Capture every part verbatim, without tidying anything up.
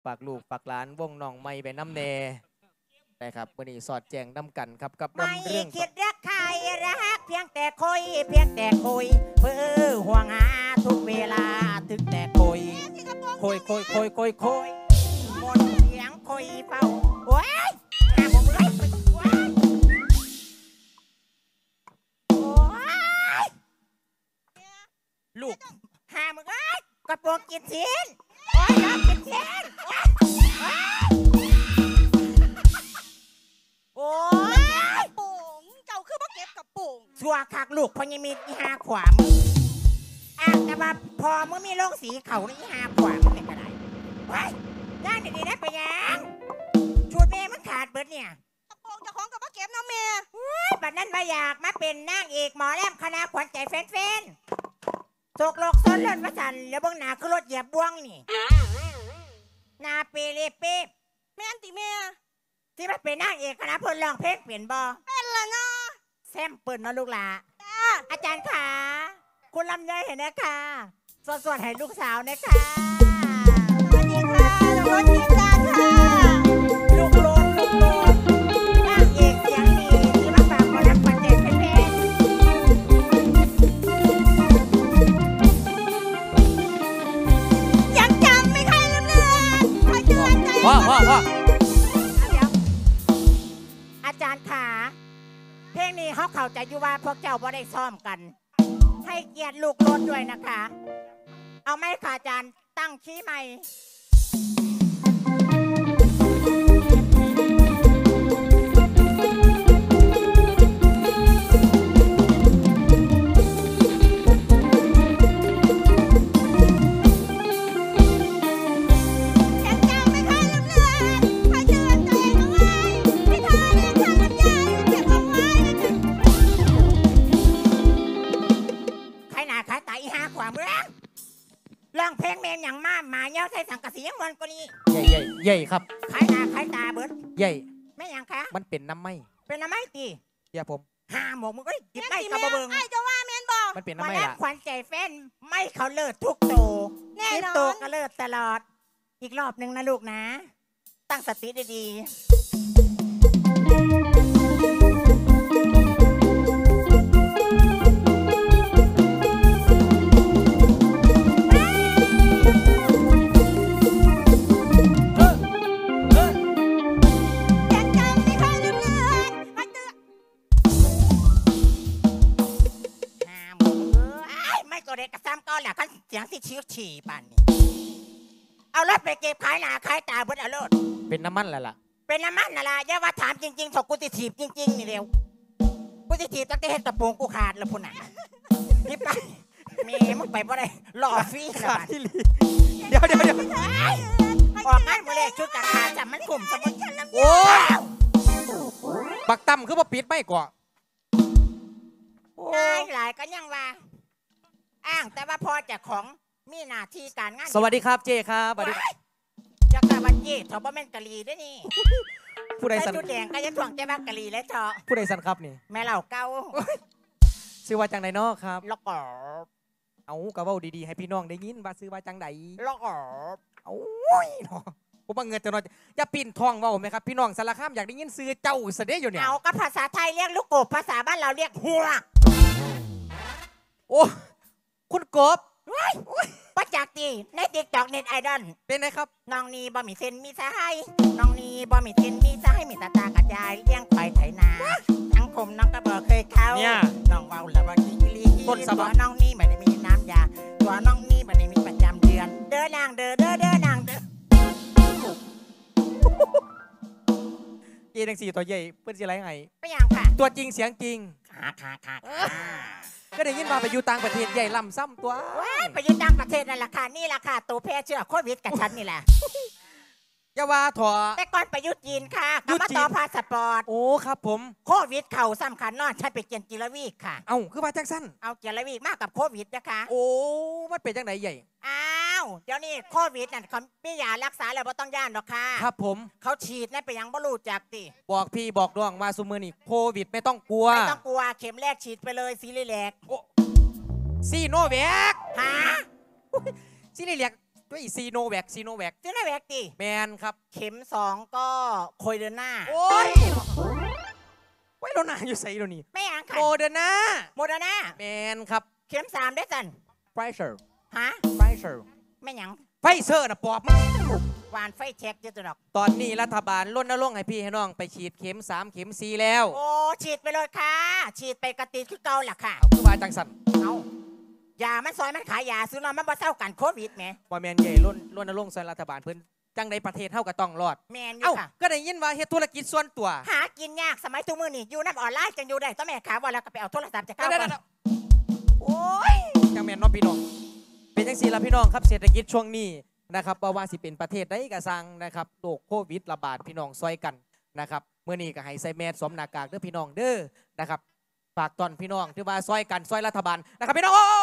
ฝากลูกฝากหลานวงน้องไม่ไปน้ำเนนะครับวันนี้สอดแจงน้ำกันครับกับรำเรื่องคิดรักใครรักเพียงแต่คุยเพียงแต่คุยเพื่อห่วงหาทุกเวลาถึงแต่คุยคุยคุยคุยคุยคุยหมดเสียงคุยเฝ้าโอ้ยหาผมเลยโอ้ยลูกหามึงเอ้ยกระโปรงกินชิ้นโอ้ยน้องกินชิ้นโอ้ยโป่งเจ้าคือบ่เก็บกับโป่งชัวคักลูกพญมีอีหาขวามึงอ่างแต่ว่าพอมึงมีโรคสีเขาในอีหาขวามึงเป็นกระไรไว้ย่างดีๆนะไปยังชุดเมย์มันขาดเบิดเนี่ยกระโป่งเจ้าของกับบ่เก็บน้องเมียบัดนั้นมาอยากมาเป็นนางเอกหมอแลมคณะขวัญใจแฟนๆโศกโลกซ้อนเลื่อนประสันแล้วเบื้องหน้าคือรถเหยียบบ่วงนี่นาเปเรเป๊แม่นติเมียที่มาเป็นนางเอกคณะเพิ่นร้องเพลงเปลี่ยนบอเป็นละเนาะแซมเปิลเนาะลูกหลาอาจารย์ขาคุณลำไยเห็นนะคะสวดๆให้ลูกสาวนะคะสวัสดีค่ะน้องทีมงานค่ะลูกโลนลูกโลนนางเอกเสียงดีที่มาฝากมาแล้วปัจเจกเป็นเพลงยังจำไม่เคยลืมเลือนคอยเตือนใจพ่อพ่อพ่ออาจารย์ขาเพลงนี้เขาเข้าใจอยู่ว่าพวกเจ้าบ่ได้ซ้อมกันให้เกียรติลูกโลดด้วยนะคะเอาไหมค่ะอาจารย์ตั้งขี้ใหม่ร้องเพลงเมนอย่างมากหมาเย้าใส่สังกะสียังวันกว่านี้ใหญ่ใหญ่ใหญ่ครับขายหน้าขายตาเบิดใหญ่ไม่ยังคะมันเป็นน้ำไหมเป็นน้ำไหมตีอย่าผมหาหมกมึงก็จิบไม่กระเบื้องไอ้จะว่าเมนบอกมันเป็นน้ำไหมล่ะขวัญใจแฟนไม่เขาเลิศทุกโตแน่นอนโตก็เลิศตลอดอีกรอบหนึ่งนะลูกนะตั้งสติดีๆเด็กกระซ้ำก้อนแหละขั้นเสียงที่ชี้ฉี่ป่านนี้เอารถไปเก็บขายหนาขายตาเบิดเอารถเป็นน้ำมันแล้วล่ะเป็นน้ำมันน่ะล่ะอย่าว่าถามจริงๆถกกูติถีบจริงๆนี่เร็วกูติถีบตั้งแต่เห็ดกระโปรงกูขาดแล้วพุ่นน่ะนี่ไปเมย์มึงไปบ่ได้หล่อฟรีขาดที่ลีเดี๋ยวเดี๋ยวเดี๋ยวออกงานมาเลยชุดกระขาดจับมันกลุ่มสมุนโอ้บักตั้มคือว่าปิดไม่ก่อนได้หลายก็ยังว่าอ้างแต่ว่าพอจะของมีหน้าที่การงานสวัสดีครับเจครับสวัสดีจะกลับวันเย่ทบะแม่นกะลีได้นี่ผู้ใดสันจุดแดงก็จะถ่วงใจบ้ากะลีและเถาะผู้ใดสันครับนี่แม่เหล่าเก่าซื้อว่าจังไหนนอกครับล็อกอเอากระเบ้าดีๆให้พี่น้องได้ยินว่าซื้อว่าจังไหนล็อกอเอาเนาะผมว่าเงินจะนอนอย่าปิ่นทองเว้าไหมครับพี่น้องสารคามอยากได้ยินซื้อเจ้าเสด็จอยู่เนี่ยเอาก็ภาษาไทยเรียกลูกกบภาษาบ้านเราเรียกหัวโอ้คุณกบป้าจากตีในติ๊กต็อกเน็ตไอดอลเป็นไงครับน้องนีบ่มีเซนมีสายน้องนีบ่มีเซนมีสายมีตาตากระจายเลี้ยงควายไถนาทั้งคมน้องกระบอกเคยเข้าน้องเว้าแล้วว่ากิลีต้นสะบัดน้องนีไม่ได้มีน้ำยาตัวน้องนีไม่ได้มีประจำเดือนเด้อนางเด้อเด้อเด้อนางเด้อเย็นสี่ตัวใหญ่เพื่อนสิไรไงไปยังค่ะตัวจริงเสียงจริงค่ะค่ะค่ะก็ได้ยินว่าไปอยู่ต่างประเทศใหญ่ลำซ้ำตัวไปอยู่ต่างประเทศนั่นแหละค่ะนี่แหละค่ะตัวแพร่เชื้อโควิดกับฉันนี่แหละอย่าว่าถอแต่ก่อนไปยุจีนค่ะก็มาต่อพาสปอร์ตโอ้ครับผมโควิดเข่าสำคัญนอนฉันไปเกียนจิรวีกค่ะเอ้าคือว่าจังสั้นเอาจิรวีกมากกับโควิดนะคะโอ้มันเป็นจังไหนใหญ่อ้าวเดี๋ยวนี้โควิดนั่นเขาไม่ยารักษาแล้วไม่ต้องย่านหรอกค่ะครับผมเขาฉีดนั่นไปยังบรูจากติบอกพี่บอกน้องมาซุมือนี่โควิดไม่ต้องกลัวไม่ต้องกลัวเข็มแรกฉีดไปเลยซีรีแลกซีโนแวคฮะซีรีแลกด้วยซีโนแวคซีโนแวคซิโนแวคดิแมนครับเข็มสองก็โคเดอร์นาโอ้ยไว้เราหนาอยู่ใส่เดี๋ยวนี้ไม่อ่านค่ะโมเดอร์นาโมเดอร์นาแมนครับเข็มสามได้สันไฟเซอร์ฮะไฟเซอร์ไม่หยังไฟเซอร์นะปอบมึงวานไฟแช็กเยอะจังดอกตอนนี้รัฐบาลรณรงค์ให้พี่ให้น้องไปฉีดเข็มสามเข็มสี่แล้วโอ้ฉีดไปเลยค่ะ ฉีดไปกระติดคือเก่าแหละค่ะคือว่าจังสันเอายามันซอยมันขายยาซื้อนอนมันบ่เศร้ากันโควิดไหมว่าแมนใหญ่รณรณรงค์ใส่รัฐบาลเพิ่นจังในประเทศเท่ากับต้องรอดแมนอเอ้ายู่ค่ะก็ได้ยินว่าเฮ็ดธุรกิจส่วนตัวหากินยากสมัยทุกมือนี่อยู่น้ำออนไลน์จังอยู่ได้ต้องแม่ขาว่าแล้วก็ไปเอาโทรศัพท์จากเดี๋เก้ายวก่อนเดี๋ยวโอ้ยจังแมนเน้องพี่น้องเป็นจังสี่ละพี่น้องครับเศรษฐกิจช่วงนี้นะครับว่าว่าสิเป็นประเทศใดก็สั่งนะครับโรคโควิดระบาดพี่น้องซอยกันนะครับเมื่อนี้ก็ให้ใส่แมสสวมหน้ากากเด้อพี่น้องเด้อนะครับฝากตอนพี่น้องที่ว่าซอยกันซอยรัฐบาลนะครับพี่น้องโอ้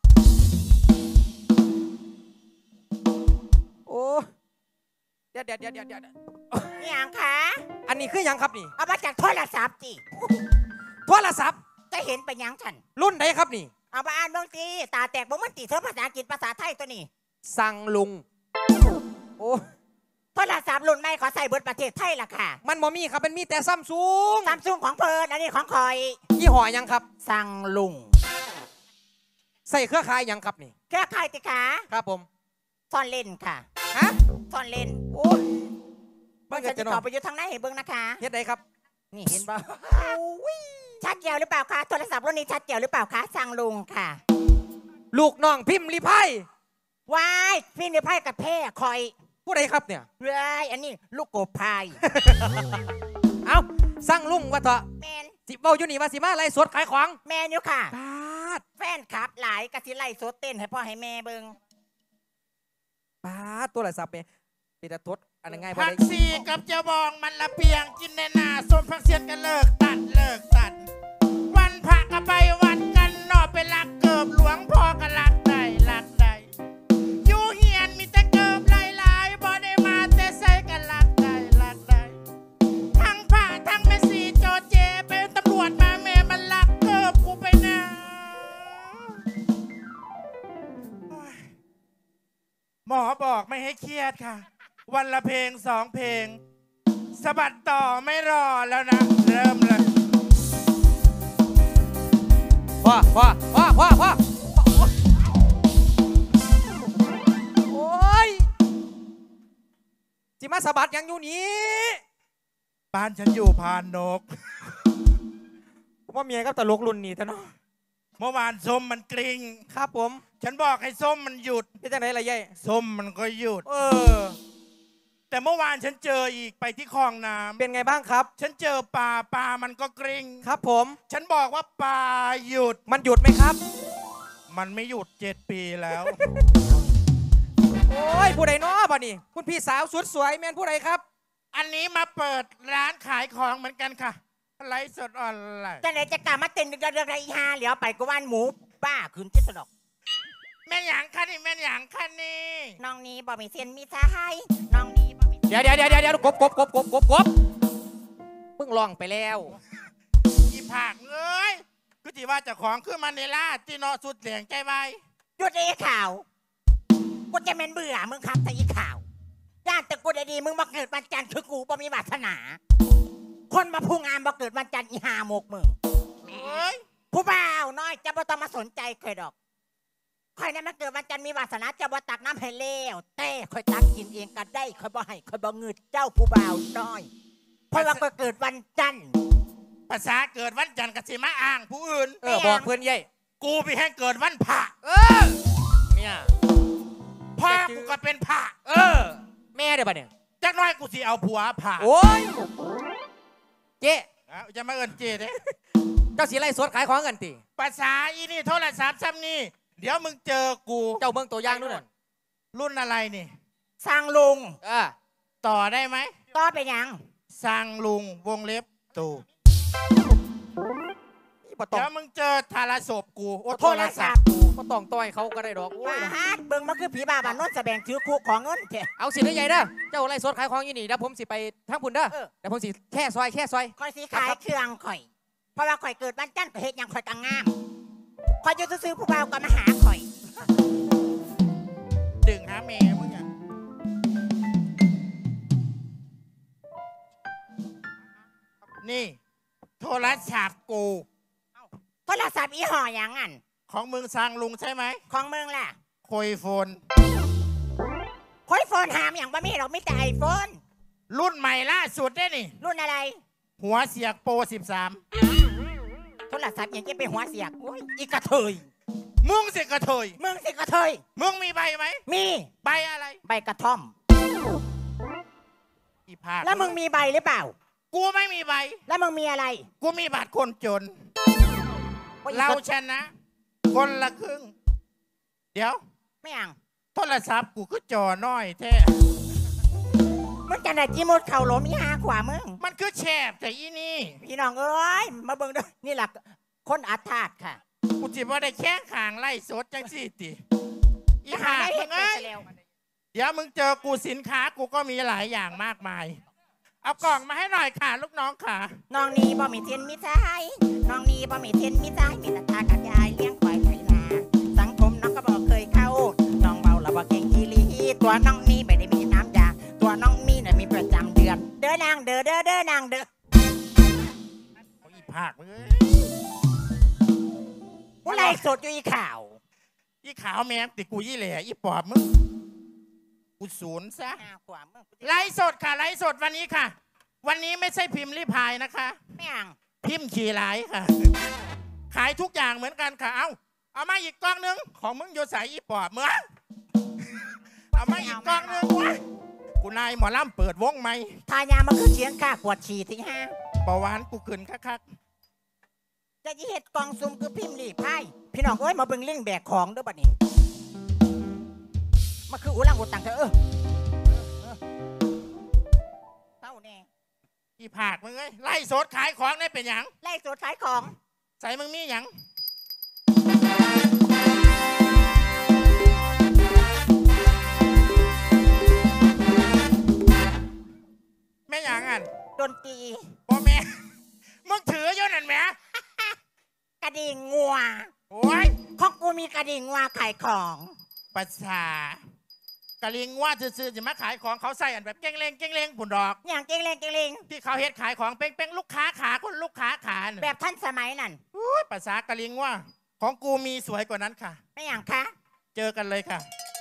โอ้เดี๋ยวเดี๋ยวเดี๋ยวเดี๋ยวเดี๋ยวนี่หยังคะอันนี้คือหยังครับนี่เอามาจากโทรศัพท์จิโทรศัพท์จะเห็นไปหยังฉันรุ่นใดครับนี่เอามาอ่านเบางทีตาแตกบ่มันติเธอภาษาอังกฤษภาษาไทยตัวนี้สั่งลุงโอ้โทรศัพท์รุ่นใหม่ขอใส่เบนประเทศไทยล่ะค่ะมันบ่มีครับมันมีแต่ซัมซุงซัมซุงของเพิร์นอันนี้ของคอยยี่ห้อหยังครับสั่งลุงใส่เครือข่ายหยังครับนี่เครือข่ายติขาครับผมซ่อนเล่นค่ะฮะซ่อนเล่นโอ้ยเบิ่งเบิ่จะงติจะดนต่ออน ไปอยู่ทางไหนให้เบิ่งนะคะเฮ็ดใดครับนี่เห็นบ่ชัดเจวหรือเปล่าคะโทรศัพท์รุ่นนี้ชัดเจวหรือเปล่าคะสั่งลุงค่ะลูกน้องพิมพ์รีไพายวายพี่ในไพ่กับแพ้คอยผู้ใดครับเนี่ยเว้ยอันนี้ลูกโกบพายเอ้าสั่งลุงว่าเถอะแมนสิเบ้าอยู่นี่ว่าสิมาไล่สดขายของแมนอยู่ค่ะปาดแฟนคลับหลายกะสิไล่โซเต้นให้พ่อให้แม่เบิ่งปาดตัวโทรศัพท์เนี่ยเป็นตะทดอันนั้นง่ายบ่ผัได้กซีกับเจ้าบองมันละเปียงกินในหนาส้มผักเสียนกันเลิกตัดเลิกตัด วันพระก็ไปวัดกันนอไปลักเกิบหลวงพ่อก็ลักได้ลักได้อยู่เฮียนมีแต่เกิบหลายๆบ่ได้มาแต่ใส่กันลักได้ลักได้ทั้งพระทั้งแม่สีโจเจเป็นตำรวจมาแม่มันลักเกิบกูไปนะโอ้ยหมอบอกไม่ให้เครียดค่ะ วันละเพลงสองเพลงสะบัดต่อไม่รอแล้วนะ เริ่มเลยพ่อพ่อพ่อพ่อพ่อโอ้ยสิมาสะบัดหยังอยู่นี่บ้านฉันอยู่พานนกผมว่าเมียกับตลกรุ่นนี้แต่เนาะเมื่อวานส้มมันกริ้งครับผมฉันบอกให้ส้มมันหยุดเป็นจังไหนล่ะยายส้มมันก็หยุดเออแต่เมื่อวานฉันเจออีกไปที่คลองน้ำเป็นไงบ้างครับฉันเจอปลาปลามันก็กริ้งครับผมฉันบอกว่าปลาหยุดมันหยุดไหมครับมันไม่หยุดเจ็ดปีแล้วโอ้ยผู้ใดเนาะบ่นี่คุณพี่สาวสุดสวยแมนผู้ใดครับอันนี้มาเปิดร้านขายของเหมือนกันค่ะไลฟ์สดออนไลน์จังไหนจะกลับมาเต้นดึกๆๆอีหาเหลียวไปก็ว่านหมูป้าขึ้นที่สนอกแม่หยางคันนี่แม่หยางคันนี่น้องนี้บ่มีเส้นมีสายน้องนี้บ่มีเดี๋ยวเดี๋ยวเดี๋ยวเดี๋ยวกบกบกบกบกบกบเพิ่งลองไปแล้วอีผักเอ้ยก็จีว่าเจะของขึ้นมาในล่าที่นอสุดเหลียงใจไว้หยุดไอ้ข่าวกูจะเมนเบื่อมึงครับแต่อีข่าวย่านแต่กูได้ดีมึงมาเกิดวันจันทร์คือกูบ่มีวาสนา คนมาพูงามมาเกิดวันจันทร์อีหาหมกมึงเอ้ยผู้บ่าวน้อยจะบ่ต้องมาสนใจเคยดอกคอยนั้นมาเกิดวันจันทร์มีวาสนาจะบ่ตักน้ำให้เลวแต่คอยตักกินเองก็ได้คอยบ่ให้คอยบ่เงืดเจ้าผู้บ่าวน้อยเพราะว่าก็เกิดวันจันทร์ภาษาเกิดวันจันทร์กสิมาอ้างผู้อื่นเออบอกเพื่อนยัยกูพี่ให้เกิดวันพระเออเนี่ยพ่อกูก็เป็นพระเออ แม่เดี๋ยวปะเนี่ยจักหน้อยกูสิเอาผัวพระโอ้ยเจ๊เอาจะมาเอินเจเด้เจ้าสีไล่สดขายของกันติภาษาอีนี่โทรศัพท์ซ้ำนี่เดี๋ยวมึงเจอกูเจ้าเมืองตัวอย่างนู่นน่ะรุ่นอะไรนี่สร้างลุงเออต่อได้ไหมต่อไปยังสั่งลุงวงเล็บตูนี่บ่ต้องเดี๋ยวมึงเจอทารศพกูโอ้โทโทรรศัศัพพท์ท์บ่ต้องต่อยเขาก็ได้ดอกโอ้ยมาฮาดเบิ่งมันคือผีบ้าบ้านโน้นแสดงถือคุกของเงินเถอะเอาสิได้ใหญ่เด้อเจ้าไล่สดขายของอยู่นี่เดี๋ยวผมสิไปทางพุ่นเด้อเออเดี๋ยวผมสิแค่ซอยแค่ซอยคอยสีขายเครื่องข่อย เพราะว่าข่อยเกิดวันจันทร์ก็เฮ็ดหยังข่อยกังงามข่อยจะซื้อผู้บ่าวก็มาหาข่อยดึงหาแม่มึงอะนี่โทรศัพท์กูโทรศัพท์อีห่ออย่างงั้นของมึงสร้างลุงใช่ไหมของมึงล่ะคุยโฟนคอยโฟนหามอย่างบ่มีหรอกมีแต่ไอโฟนรุ่นใหม่ล่าสุดได้นี่รุ่นอะไรหัวเสียกโปรสิบสามโทรศัพท์อย่างจะเป็นหัวเสียกโอ้ยอีกระเทยมึงสิกระเทยมึงสิกระเทยมึงมีใบไหมมีใบอะไรใบกระท่อมอีภาคแล้วมึงมีใบหรือเปล่ากูไม่มีใบแล้วมึงมีอะไรกูมีบัตรคนจนโอ้ยเราชนะ คนละครึ่ง เดี๋ยวไม่อ่างโทรศัพท์กูก็จอน้อยแท้มึงจะไหนจีมุดเข่าหลมอีหาขวามึงมันคือแฉบแต่อีนี่พี่น้องเอ้ยมาเบิ่งด้วยนี่แหละคนอัดธาตุค่ะกูจิบ่ได้แข้งขางไล่สดจังสิติอีหาได้มึเห็นงไปเอ้ยแล้วเดี๋ยวมึงเจอกูสินค้ากูก็มีหลายอย่างมากมาย เอากล่องมาให้หน่อยค่ะลูกน้องค่ะน้องนี้บ่มีเทียนมีสายน้องนี้บ่มีเทียนมีสายมีแต่ตากับยายเลี้ยงควายไถนาสังคมน้องก็บอกเคยเข้าน้องเบาแล้วบ่เก่งอีหลีตัวน้องนี้ไม่ได้มีน้ำยาตัวน้องมีน่ะมีประจำเดือนเด้อนางเด้อเด้อเด้อนางเด้อโอ้ยอีภาคมึงเอ้ยผู้ไรสดอยู่อีข่าวอีขาวแม่งติกูยี่แหล่อีปอบมึงกูศูนย์ซะหาขวามึงไลฟ์สดค่ะไลฟ์สดวันนี้ค่ะ วันนี้ไม่ใช่พิมพ์รีพายนะคะไม่อ่างพิมพ์ขี่ไลฟ์ค่ะ ขายทุกอย่างเหมือนกันค่ะ เอาเอามาอีกกล้องนึงของมึงโยสายอีปอบเมื่อเอามาอีกกล้องนึงวะกูนายหมอลำเปิดวงไหมทายามาคือเชียงค่าปวดฉี่ที่ห้าเบาหวานกูขึ้นคักจะยี่เห็ดกองซุ่มคือพิมพ์รีพายพี่น้องเอ้ยมาเบิ่งลิงแบกของเด้อบัดนี้มาคืออุลังอุตังเถอะเออเออเท่าแน่ๆอีผากมึงเอ้ยไล่สดขายของได้เป็นหยังไล่สดขายของใส่มึงมีหยังแม่หยังอ่ะดนตรีพ่อแม่ มึงถืออยู่นั่นแหมกระดิ่งงัวโอ้ยของกูมีกระดิ่งงัวขายของภาษากะลิงว่าซื่อๆจะมาขายของเขาใส่อันแบบเก่งเลงเก่งเลงผุนดอกอย่างเจงเลงเจงเลงที่เขาเฮ็ดขายของเป้งเป้งๆลูกค้าขาคนลูกค้าขาน่ะแบบท่านสมัยนั่นอุ้ยภาษากะลิงว่า ของกูมีสวยกว่านั้นค่ะไม่อย่างคะเจอกันเลยค่ะ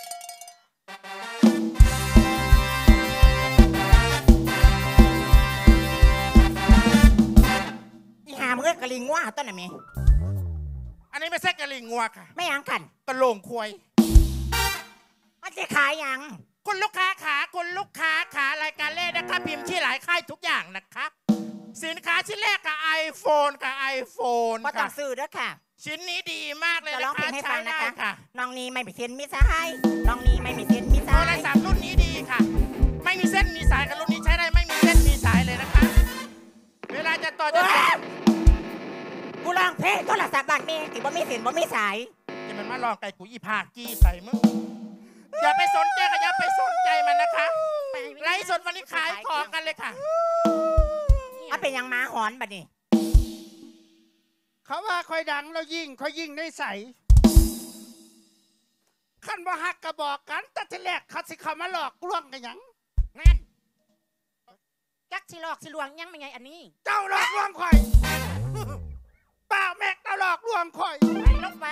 อีหามึงเอ้ยกระดิ่งงัวต้นไหนมีอันนี้ไม่ใช่กะลิงงัวค่ะไม่อย่างกันกระโหลงควายมันจะขายอย่างคุณลูกค้าขาคุณลูกค้าขารายการเล่นนะคะพิมพ์ที่หลายค่ายทุกอย่างนะคะสินค้าชิ้นแรกกับ iPhone กับ iPhone ก็ต้อค่ะงซื้อเด้อค่ะชิ้นนี้ดีมากเลยจะนะร้องเพลคะงให้ใช้ฟังนะได้คะค่ะน้องนี้ไม่มีเส้นมีสายน้องนี้ไม่มีเส้นมีโทสาร ยศัพท์รุ่นนี้ดีค่ะ ไม่มีเส้นมีสายกับรุ่นนี้ใช้ได้ไม่มีเส้นมีสายเลยนะคะ เวลาจะต่อจะเอ้ยกูร้องเพลงโทรศัพท์บ้านเมงติบ่มีเส้นบ่มีสายจะมันมาลองไก่กูอีผากกี้ใส่มึงอย่าไปสนใจค่ะอย่าไปสนใจมันนะคะไลฟ์สดวันนี้ขายของกันเลยค่ะเอาเป็นยังมาหอนบัดนี้เขาว่าคอยดังแล้วยิ่งคอยยิ่งได้ใสขันบ่ฮักกระบอกกันแต่ทีแรกเขาสิเขามาหลอกลวงกันหยังนั่นจักสิหลอกสิลวงยังไม่ไงอันนี้เจ้าหลอกลวงคอยป้าแม็กเจ้าหลอกลวงคอยไปลงไป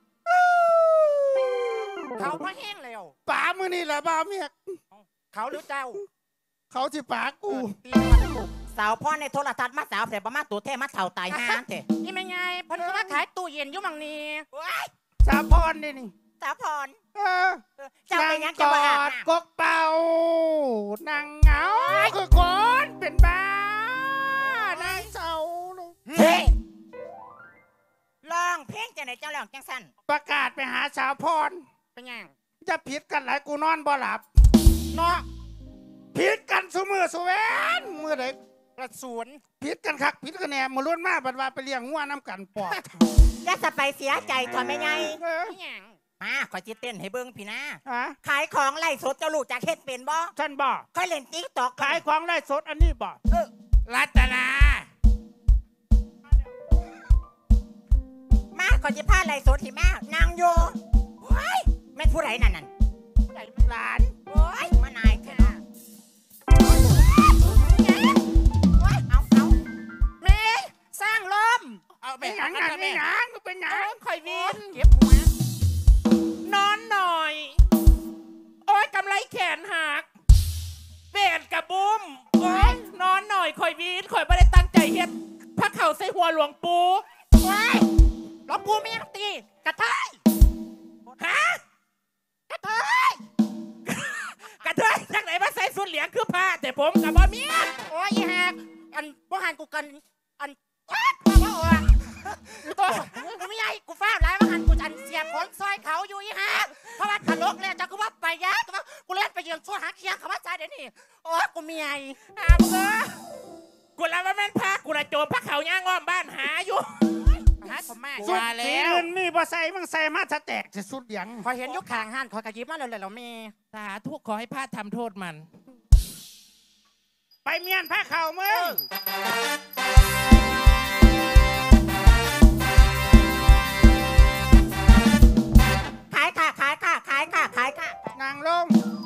เขาพะแห้งแล้วป๋ามือนี่แหละบ้าเมียกเขาหรือเจ้าเขาสิป๋ากูตีนวันกูสาวพ่อในโทรทัศน์มาสาวแต่ประมาตัวแท้มาเท่าตายห้าเถอะนี่ไม่ไงเพิ่นก็มาขายตู้เย็นอยู่มังนี้สาพรนี่นี่สาวพรเออเจ้าเป็นยังกจะอมาอาบดน้กกเป่านางเหงาคือคนเป็นบ้านางเศร้าเลยำเฮ้ลองเพลงจะไหนเจ้าลองจังสั้นประกาศไปหาสาวพรเป็นยังจะผิดกันหลายกูนอนบ่หลับเนาะผิดกันสุมือสุเวนมือไหนกระสวนผิดกันคักผิดกันแหน่มาล้วนมาบัดว่าไปเลี้ยงงัวน้ำกันปอดจะสไปเสียใจถอนไม่ไงเออเป็นยังมาขอจิเต้นให้เบิ้งพี่นะฮะขายของไล่สดเจ้าลูกจากเฮ็ดเป็นบ่ฉันบอกค่อยเล่นติ๊กตอกขายของไร้สดอันนี้บอกรัตนามาขอจิพาไล่สดที่มานางโยว้ายแม่นผู้ไรนั่นนั่นจหลานโอ้ยมานายแค่เนาะเอาเอาแม่สร้างลมเอาเป็แม่นหยังงานนี่หยังเป็นหยังคอยวินเก็บหัวนอนหน่อย โอ้ยกำไรแขนหักเบนกระบุ้มโอ้ยนอนหน่อยคอยวินคอยไม่ได้ตั้งใจเฮ็ดพระเข่าใส่หัวหลวงปู่ว้ายหลวงปู่ไม่ยังตีกระเทยฮะกระเทยกระเทยจากไหนมาใส่สุดเหลียงคือผ้าแต่ผมกับบ่เมียโอ้ยอีแฮกอันบ่หันกูกันอันว้ายพ่อว่าออกตัวกูไม่ใหญ่กูฟ้าแล้วว่าหันกูอันเสียบขนซอยเขาอยู่อีแฮกเพราะว่าตลกแล้วจะกูว่าไปยะกูว่ากูเล่นไปยืมช่วยหาเคียงเขาว่าใจเดี๋ยวนี้โอ้ยกูมีไอ้อาบเออกูแล้วว่าแม่นผ้ากูระโจมพระเขาย่างอ้อมบ้านหาอยู่หาผมแม่สุดมาสีแล้วเงินมีบ่ใส่มึงใส่มาถ้าแตกจะสุดหยังพอเห็นยกขางหันขอกระยิบมาเลยเลยเรามีสาธุขอให้พระทำโทษมันไปเมียนผ้าเข่ามึงขายค่ะขายค่ะขายค่ะขายค่ะนางลง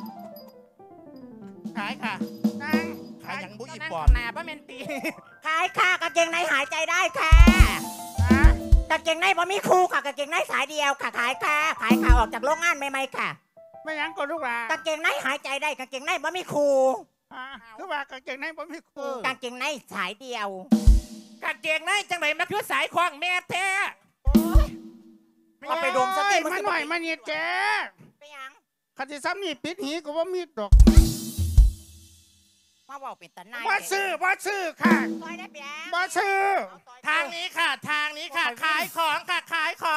ขายค่ะนางขายหยังบุก็อีนั่งปอบทำนาป้าเมนตีขายค่ะกางเกงในหายใจได้ค่ะนะกางเกงในบ่มีคู่ค่ะกางเกงในสายเดียวค่ะขายค่ะขายค่ะออกจากโรงงานใหม่ๆค่ะไม่หยังก็ลูกหลานกางเกงในหายใจได้กางเกงในบ่มีคู่อ่ะคือว่ากางเกงในบ่มีคู่กางเกงในสายเดียวกางเกงในจังไหนมันคือสายคว้างแม่แท้เอาไปดมสักทีโอ้ยมาหน่อยมาเนี่ยแกไปยังคันที่ซ้ำนี่ปิดหีก็ว่ามีดอกมาว่าเป็นตาหนายบ่ซื้อบ่ซื้อค่ะซอยได้เปียงบ่ซื้อทางนี้ค่ะ ทางนี้ค่ะ ขายของค่ะ ขายของ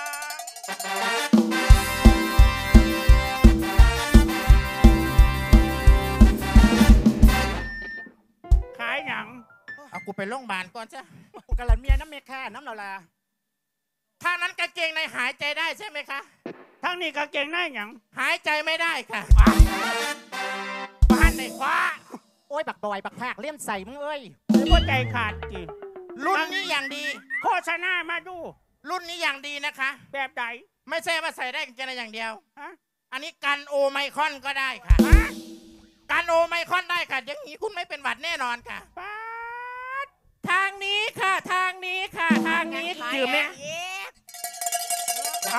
ขายหยังเอากูไปโรงพยาบาลก่อนจ้ะกะละเมียน้ำเมค่าน้ำเราละถ้านั้นกางเกงในหายใจได้ใช่ไหมคะทั้งนี้กางเกงในหยังหายใจไม่ได้ค่ะบ้านในคว้าโอ้ยบักบอยบักแพกเลี่ยมใส่มึงเอ้ยหรือว่าใจขาดจีรุ่นนี้อย่างดีโฆษณามาดูรุ่นนี้อย่างดีนะคะแบบใดไม่ใช่ว่าใส่ได้กางเกงในอย่างเดียวฮะอันนี้กันโอไมครอนก็ได้ค่ะฮะกันโอไมครอนได้ค่ะ อย่างนี้คุณไม่เป็นหวัดแน่นอนค่ะป้าดทางนี้ค่ะ ทางนี้ค่ะ ทางนี้จือแม่เอา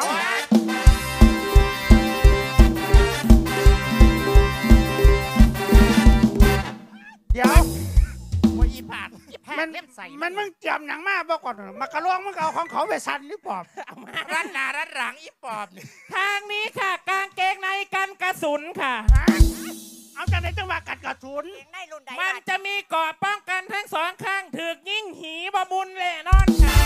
เดี๋ยวว่าอีปากแพกมันเลี่ยมใส่มันมึงเจียมหนังมาบอกก่อนมากระลวงมึงเอาของเขาไปสั่นหรือเปล่ารัดหนารัดหลังอีปอบนี่ทางนี้ค่ะ กางเกงในกันกระสุนค่ะฮะเอาจากไหนจังหวะกัดกระสุนเกงในรุ่นใดมันจะมีเกราะป้องกันทั้งสองข้างถือกยิ่งหีบมุนแหละนอนค่ะ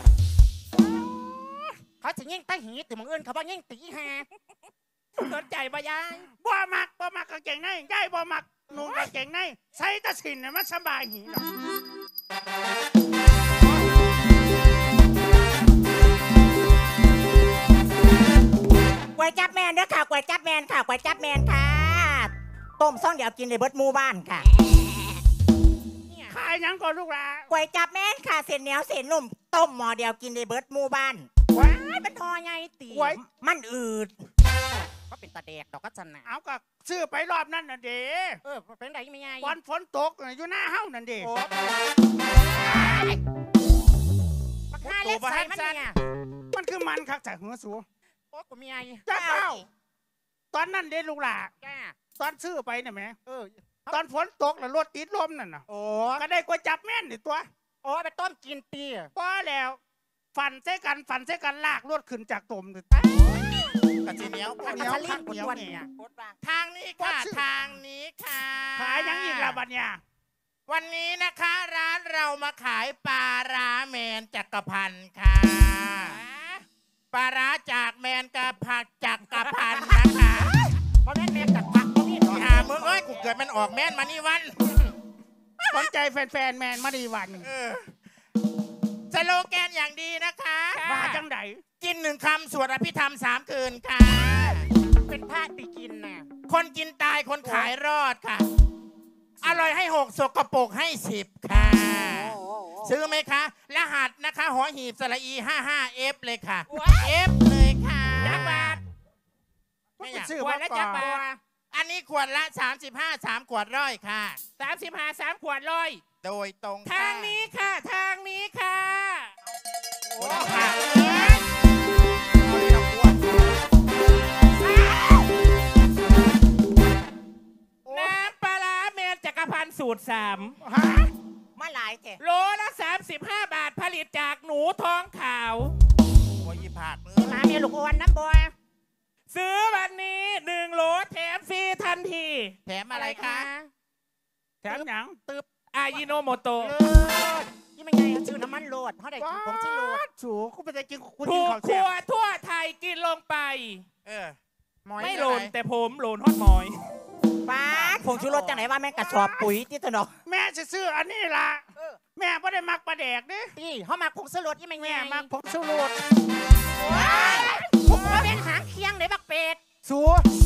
เขาจะยิ่งใต้หีแต่มึงเอิ้นเขาว่ายิ่งตีแฮสนใจปะยายบ่มักบ่มักกางเกงในได้บ่มักนุ่งกางเกงในใส่แตะสินน่ะมันสบายหีหรอกก๋วยจับแมนเด้อค่ะก๋วยจับแมนค่ะก๋วยจับแมนค่ะต้มซ่องเดี๋ยวกินในเบิร์ดหมูบ้านค่ะขายหยังก่อนลูกหลานก๋วยจับแม่นค่ะเส้นเหนียวเส้นนุ่มต้มหม้อเดียวกินในเบิร์ดหมู่บ้านว้าว้ายมันทอไงตีไว้มันอืดก็เป็นตาแดกดอกก็จะหนาเอาก็ซื้อไปรอบนั้นน่ะเด้เออเป็นไรไม่ไงวันฝนตกน่ะอยู่หน้าเฮ้านั่นเด้โอ้ปักหน้าเล็กใส่มันเนี่ยมันคือมันคักจากหัวสูโอ้กูมีไงจ้าเป้าตอนนั้นเด้ลูกหลานจ้าตอนซื้อไปน่ะแหมเออตอนฝนตกแล้วรถติดลมนั่นน่ะโอ้ก็ได้ก๋วยจับแม่นนี่ตัวโอ้ไปต้มกินตีพอแล้วฝันใส่กันฝันใส่กันลากรถขึ้นจากตมนี่กระสีเหนียวข้าเหนีวยวทะเลข้างกุเหนียววนเนี่เนี่ย ยทางนี้ค่ะ ทางนี้ค่ะขายหยังอีกละบัดเนี่ยวันนี้นะคะร้านเรามาขายปลาร้าแมนจักรพันธ์ค่ะปลาร้าจากแมนกระผักจักรพันธ์นะคะเพราะแม่นแม่กัดปักเพราะนี่หามึงเอ้ยกูเกิดมันออกแมนมานี่วันสนใจแฟนๆแมนมาดีวันเออสโลแกนอย่างดีนะคะว่าจังไดกินหนึ่งคำสวดอภิธรรมสามคืนค่ะเป็นผ้าตีกินน่ะคนกินตายคนขายรอดค่ะ อร่อยให้หกสกปรกให้สิบค่ะ ซื้อไหมคะ รหัสนะคะหอหีบสระอีห้าห้าเอฟเลยค่ะ เอฟเลยค่ะยักษ์บาทไม่อยากซื้อขวมาดละก่จัอก นบาทอันนี้ขวดละสามสิบห้าสามขวดร้อยค่ะสามสิบห้าสามขวดร้อยโดยตรงทางนี้ค่ะ ทางนี้ค่ะโอ้ค่ะเอาเลยเราขวดน้ำปลาร้าเมนจักรพันธ์สูตรสามฮะมาหลายแท้โลละสามสิบห้าบาทผลิตจากหนูทองขาวโอ้ยผักมือมาเมียลูกอ้วนน้ำบัวซื้อวันนี้หนึ่งโหลแถมฟรีทันทีแถมอะไรคะแถมหยังอายิโนโมโตะเลิศนี่มันไงชื่อน้ำมันโลดเขาได้กินผมชื่อโลดสูกูไปได้กินกูกิถูนกข้าวคแซ่รับวทั่วไทยกินลงไปเออไม่โหลนแต่ผมโหลนฮอดหมอยป้าดผงชูรสจังไหนว่าแม่งกระสอบปุ๋ยที่ถนนแม่จะซื้ออันนี้ล่ะแม่ไม่ได้มักปลาแดกดินี่เขามาผงชูรสยี่แม่งแม่แม่มักผงชูรสผมว่าเป็นหางเคียงเลยบักเป็ดสู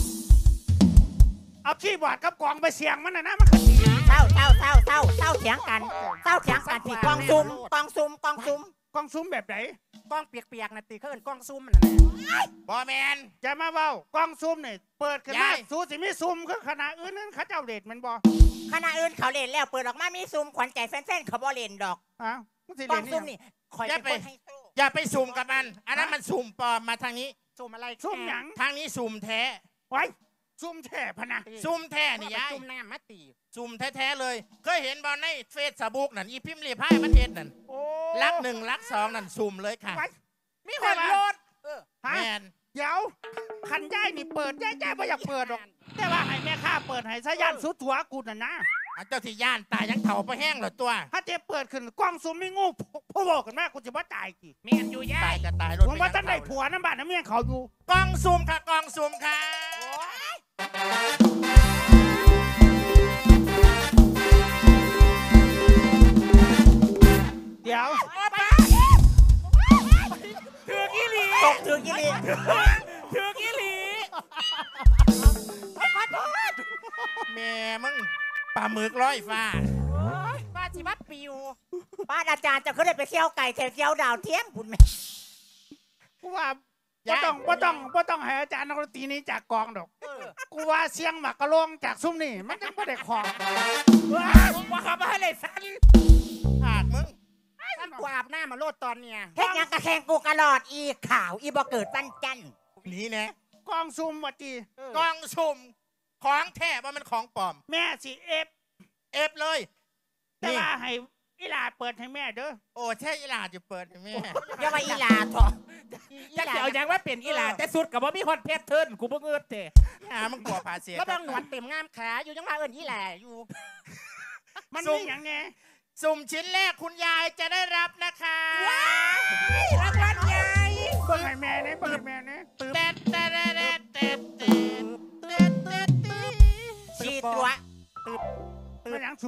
เอาขี้บอร์ดกับกล่องไปเสียงมันนะนะมันขัดดีเศร้าเศร้าเศร้าเศร้าเศร้าเถียงกันเศร้าเถียงกันที่กองซุ่มกองซุ่มกองซุ่มกล่องซุ้มแบบไหนกองเปียกๆนะตีเขาเอินกองซุ่มมันนะบอแมนจะมาเว้ากล่องซุ้มนี่เปิดขึ้นมายายสูสิมีซุ้มคือขนาดอื่นนั้นเขาเจ้าเด็ดมันบ่คณะอื่นเขาเล่นแล้วเปิดออกมามีซุ่มขวัญใจแฟนๆเขาบ่เล่นดอกอ้าวมึงสิกอเล่งนซุ่นี่มนี่คอยเป็นคนให้สู้อย่าไปสุ่มกับมัน อันนั้นมันสุ่มปลอมมาทางนี้ซุ่มอะไรซุ้มหยังทางนี้สุ่มแท้ไว้ซุ้มแท่พะนะสุ่มแท้นี่ยายซุ่มน้ำมาตีสุ่มแท้ๆเลย เคยเห็นบอลในเฟซบุ๊กนั่นอีพิมพ์รีพายมันเห็นนั่นโอ้ลักหนึ่งลักสองนั่นสุ่มเลยค่ะไว้มีคนโหลดฮะแมนเดี๋ยวคันย่ายนี่เปิดย่ายย่ายไม่อยากเปิดหรอกแต่ว่าให้แม่ข้าเปิดให้ซะย่านสุดหัวกูน่ะนะอ่ะเจ้าที่ย่านตายยังเถ่าไปแห้งเหรอตัวถ้าเจ๊เปิดขึ้นกล้องซูมไม่งูพ่อบอกกันแม่กูจะว่าตายกี่เมียนอยู่ย่าตายยจะตายรถผมว่าท่านได้ผัวน้ำบ้านน้ำเมียเขาอยู่กองสุ่มค่ะกองสุ่มค่ะเดี๋ยวถือกี่หลีตกถือกิริถือกี่หลีแม่มึงปลาหมึกร้อยฟ้าป้าจิบัดปิวป้าอาจารย์จะขึ้นได้ไปเที่ยวไก่เที่ยวดาวเทียมบุญแม่กูว่าบ่ต้องบ่ต้องบ่ต้องให้อาจารย์นักดนตรีนี้จากกองดอก กูว่าเสียงหมักกะโลงจากซุ้มนี่มันยังไม่ได้ของว่าเขามาให้เลยสันผากมึงท่านกูอาบหน้ามาโลดตอนเนี่ยเฮ็ดยังกระแข่งกูกระหลอดอีข่าวอีบ่เกิดวันจันทร์นี่นะกองซุ่มวัตีกองสุ่มของแท้ว่ามันของปลอมแม่สิเอฟเอฟเลยแต่นี่ว่าให้อีหลาเปิดให้แม่เด้อโอ้แช่อีหลาจะเปิดให้แม่อย่าว่าอีหลาเถอะจะเกี่ยวอย่างว่าเป็นอีหลาแต่สุดกับว่ามีฮอตเพชรเทิร์นกูเพิ่งเอิดเตะหามึงกลัวผ่าเสียแล้วบางหนวดเต็มงามขาอยู่ยังมาเอิ้นอีหลาอยู่มันซุ่มีมอย่างไงสุ่มชิ้นแรกคุณยายจะได้รับนะคะรางวัลใหญ่เปิดให้แม่เนี่ยเปิดให้แม่เนี่ยตื่นเต็ดเต็ดเต็ดเต็ดเต็ดเต็ดเต็ดเต็ดชีตัวมันหยังสู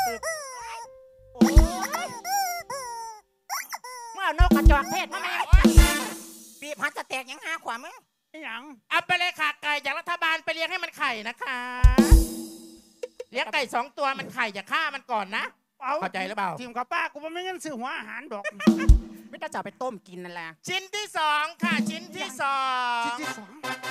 เมื่อเอานกกระจอกเพศมาแม่ปีพันจะแตกยังหาขวามึงไอ้หยังเอาไปเลยค่ะไก่จากรัฐบาลไปเลี้ยงให้มันไข่นะคะเลี้ยงไก่สองตัวมันไข่อย่าฆ่ามันก่อนนะเอาเข้าใจหรือเปล่าทีมกับป้ากูมันไม่เงินซื้อหัวอาหารดอกไม่ต้องจะเอาไปต้มกินนั่นแหละชิ้นที่สองค่ะชิ้นที่สองชิ้นที่สอง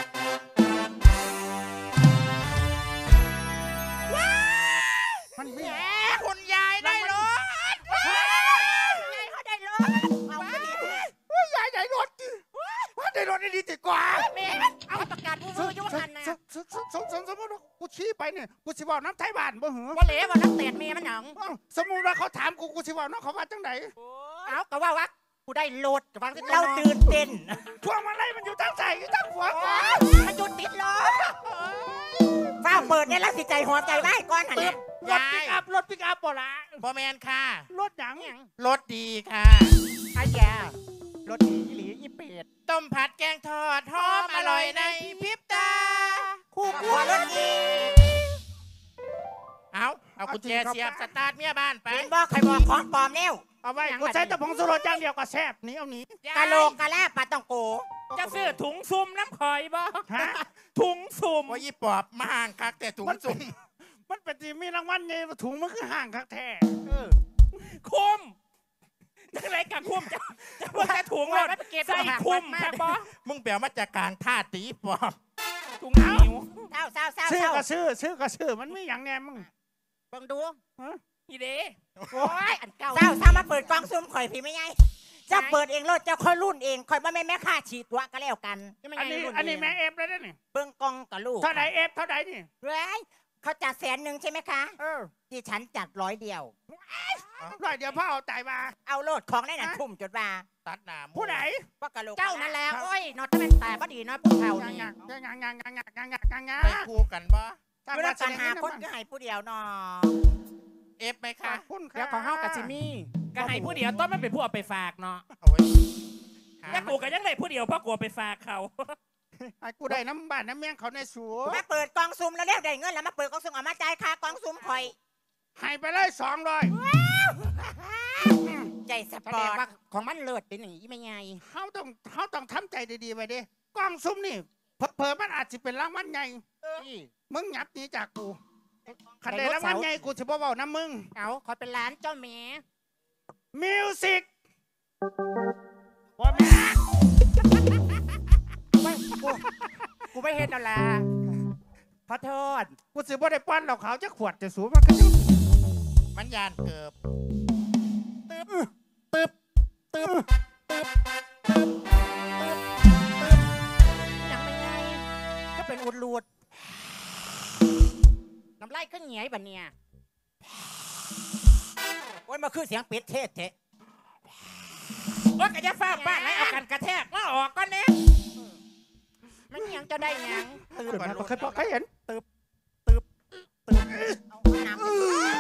มันมีแหมคุณยายได้รถไงเขาได้รถเอาไปดิเฮ้ยยายได้รถดิว่าได้รถได้ดีติดกว่าแม่เอาประกาศผู้มือยุ่งหันนะสมสมสมสมสมมติว่ากูชี้ไปเนี่ยกูสิบอกน้ำไทยบ้านบ่หือว่าเหลวว่านักเตะเมียมันหยังเอ้าสมมุติว่าเขาถามกูกูสิบอกน้องเขาว่าจังไหนเอาก็ว่าวักกูได้โหลดกับฟังที่เราตื่นเต้นพวงมาลัยมันอยู่ตั้งใจอยู่ตั้งหัวกูมันหยุดติดล้อฟ้าเปิดเนี่ยแล้วสิใจหัวใจไว้ก้อนหันน่ะรถปิกอัพรถปิกอัพบ่ละบอแมนค่ะรถหยังรถดีค่ะไอ้แกรถดีอีหลีอีเป็ดต้มผัดแกงทอดหอมอร่อยในพริบตาคู่กัวรถดีเอาเอากุญแจเสียบสตาร์ทเมียบ้านไปเป็นบอกใครบอกของปลอมแล้วเอาไว้กูใช้แต่ผงชูรสอย่างเดียวก็แซ่บหนีเอาหนีกะโหลกกะแลปลาต้องโกจะซื้อถุงซุ่มน้ำข่อยบ่ฮะถุงซุ่มว่ายี่ปอบมาห่างคักแต่ถุงสุ่มมันเป็นที่มีรางวัลไงถุงมันคือห่างคักแท้คุ้มจังไรกับคุ้มจะจะว่าแต่ถุงรถใส่คุ้มครับบ่มึงเปลี่ยนมาจากกลางท่าตีปอบถุงหิวเศร้าเศร้าเศร้าซื้อเศร้าก็ซื้อซื้อก็ซื้อมันมีอย่างแน่มึงเบิ่งดูอีเด้โอ้ยอันเก่าเศร้าเศร้ามาเปิดกล่องซุ่มข่อยพี่ไม่ไงเจ้าเปิดเองรถเจ้าค่อยรุ่นเองข่อยว่าแม่แม่ค่าฉีดตัวก็แล้วกันอันนี้อันนี้แม่เอฟเลยนะนี่เบิ่งกล่องกับลูกเท่าไหร่เอฟเท่าไหร่นี่เฮ้ยเขาจัดแสนหนึ่งใช่ไหมคะเออดิฉันจัดร้อยเดียวร้อยเดียวพ่อเอาจ่ายมาเอาโลดของได้น่ะทุ่มจดมาตัดหนามผู้ไหนว่ากะโหลกเจ้านั่นแหละโอ้ยนอนตะเป็นแต่บ่ดีน้อยผู้เฒ่างังนี่งังงังงังงังงังงังงังงังงังไปคู่กันบ่เวลาการหาคนก็ให้ผู้เดียวเนาะเอฟไหมขอคะบคุณค่ะเดี๋ยวของเฮากับจิมี่ก็ให้ผู้เดียวต้นมันเป็นผู้เอาไปฝากเนาะเอาไว้แต่กูก็ยังได้ผู้เดียวเพราะกูเอาไปฝากเขาไอ้กูได้น้ำบ้านน้ำเมี่ยงเขาในสวนมาเปิดกล่องซุ่มแล้วเรียกได้เงินแล้วมาเปิดกล่องซุ่มเอามาจ่ายค่ากล่องซุ่มข่อยให้ไปเลยสองร้อยใจสแสปดอง ร์ตว่าของมันเลิศเป็นอย่างนี้ไม่ไงเขาต้องเขาต้องทำใจดีๆไปดิกล้องซุ้มนี่เผลอๆมันอาจจะเป็นรางวัลใหญ่มึงหยับหนีจากกูขันได้รางวัลใหญ่กูจะบอกน้ำมึงเอาขอเป็นร้านเจ้าแม่มิวสิกว่าแม่กูไม่เห็นแล้วล่ะขอโทษกูสิบ่ได้ป้อนเหล่าเขาจะขวดจะสูบมันก็จะมันยานเกือบยังไม่ไงก็เป็นอุดรูดน้ำลายขึ้นเหนียบัดเนี่ยโอ้ยมาคือเสียงเป็ดเทศเทะว่ากะจะฟ้าบ้านไหนเอากันกระแทกมาออกก็เนี้ยมันยังจะได้ยังตื่นมาเคยพอเคยเห็นน้ำ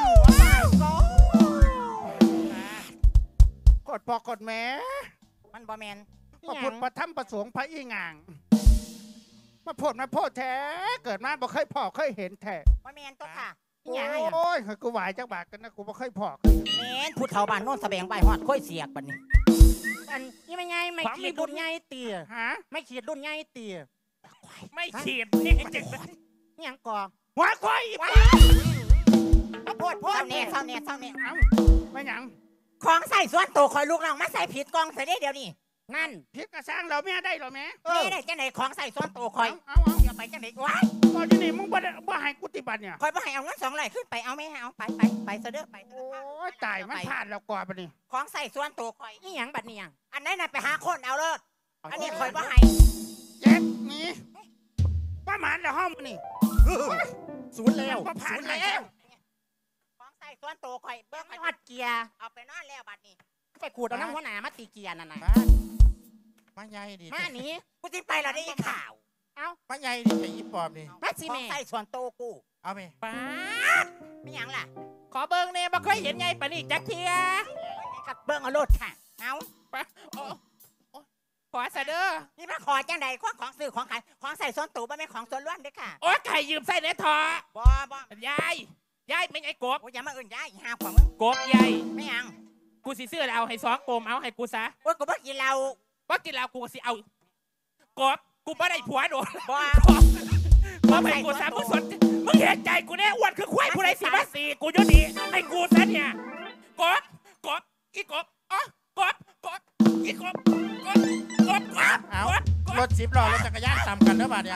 กดพอกดแม่มันบ่แมนพระพุทธพระธรรมพระสงฆ์พระอีหง่างมาโพดมาโพดแท้เกิดมาบ่เคยพอเคยเห็นแท้บ่แมนตัวค่ะโอ้ยกูไหวจักบาทกันนะกูบ่เคยพอแมนผู้เฒ่าบ้านโน้นแสบงใบหอดค่อยเสียกบัดนี้อันนี่ไม่ไงไม่ขีดรุ่นใหญ่เตี๋ยฮะไม่ขีดรุ่นใหญ่เตี๋ยไม่ขีดนี่เจ็บยังก่อหัวควายเอาโพดโพดเศร้าแน่เศร้าแน่เศร้าแน่เอ้าไม่หยังของใส่ส่วนตัวคอยลูกน้องมาใส่ผิดกล่องใส่ได้เดี๋ยวนี้นั่นพิษกระสร้างเราแม่ได้หรอแม่นี่ได้จังไหนของใส่ส่วนตัวคอยเอาเอาเดี๋ยวไปจังไหนว้ายตอนนี้มึงบ่ได้บ่ให้กูติบัตเนี่ยคอยบ่ให้เอาเงินสองร้อยขึ้นไปเอาไหมเอาไปไปไปเสด็จไปเสโอ้ด็จยตายมันผ่านแล้วกว่าปะนี่ของใส่ส่วนตัวคอยนี่ยังบัดเนี่ยอันนั้นน่ะไปหาคนเอาเลยอันนี้คอยบ่ให้เจ็บหนี่ป้าหมานแล้วห้องนี่ศูนย์แล้วมาผ่านศูนย์แล้แล้ว วของใส่ส่วนตัวคอยเบิ้งไม่วัดเกียร์เอาไปนอนแล้วบัดนี้ไปขูดเอาน้ำหัวหนามาตีเกียร์นั่นน่ะบ้านมาใหญ่ดิมาหนีกูจะไปแล้วได้ยินข่าวเอ้ามาใหญ่ดิไอ้อีปอบนี่มาสิขอแม่งใส่ส่วนตัวกูเอาไหมป้าไม่หยังล่ะขอเบิ้งเนี่ยบ่เคยเห็นไงปะนี่จักเทียกับเบิ้งเอาโลดค่ะเอาป้าโอ้โอ้ขอซะเด้อนี่มาขอจังใดของของซื้อของขายของใส่ส่วนตัวบ่แม่นของส่วนล้วนเด้อค่ะโอ้ไก่ยืมใส่ในทอบ่บ่ยายยายไม่ไงกบโอ้ยอย่ามาอื่นย้ายหาของมึงกบยายไม่หยังกูสิซื้อแล้วเอาให้สองกลมเอาให้กูซะโอ้ยกูบ่กินเหล้าว่ากินแล้วกูสิเอากบกูไม่ได้ผัวโดนบ่กบกบให้กูซะมึงสนมึงเห็นใจกูแน่อ้วนคือควายผู้ใดสิมาสี่กูอยู่ดีให้กูซะเนี่ยกบกบอีกบอ๋อกบกบอีกบกบกบกบเอากบกรบถสิบล้อรถจักรยานตำกันเด้อบาดเดี๋ยว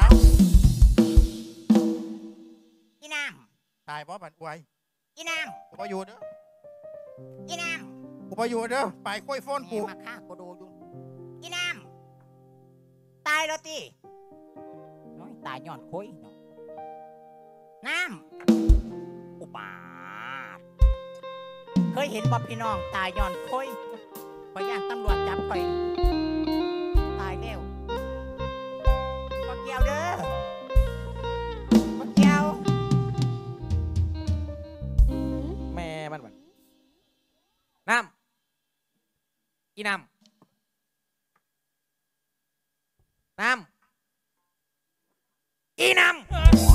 อีน้ตายเพราะบัดอวยำอีน้กูไปอยู่เด้อำอีน้กูไปอยู่เด้อไปค่อยโฟนำกูนี่มาฆ่ากูดูอยู่อีน้ำตายแล้วติน้อยตายย้อนคุยเนาะน้ำอุบาทเคยเห็นบ่พี่น้องตายย้อนคุยพยานตำรวจจับไปตายแล้วบ่เกี่ยวเด้อบ่เกี่ยวแม่มันบัดน้ำอีน้ำน้ำอีน้ำ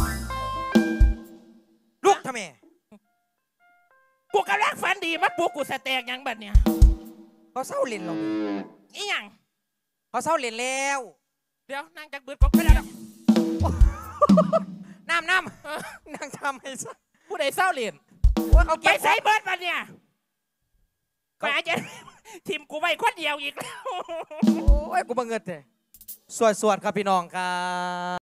ลูกทำไมกูกำลังฝันดีมาปลุกกูสแตกยังบัดเนี่ยเขาเศร้าเล่นลงอีหยังเขาเศร้าเล่นแล้วเดี๋ยวนั่งจักบืดก็ไม่ได้แล้วน้ำน้ำนั่งทำให้ซะผู้ใดเศร้าเรียนว่าเขาไปเก็บใส่เบิร์ดบัดเนี่ยไปอาจจะทีมกูไว้คนเดียวอีกแล้วโอ้ยกูบังเงิดเลยสวดสวดครับพี่น้องครับ